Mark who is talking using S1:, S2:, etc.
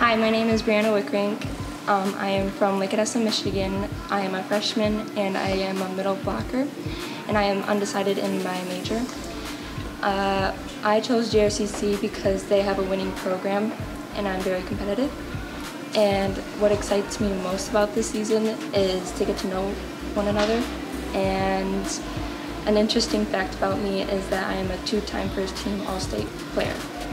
S1: Hi, my name is Breanna Wickerink. I am from Lake Odessa, Michigan. I am a freshman and I am a middle blocker, and I am undecided in my major. I chose GRCC because they have a winning program and I'm very competitive. And what excites me most about this season is to get to know one another. And an interesting fact about me is that I am a two-time first-team All-State player.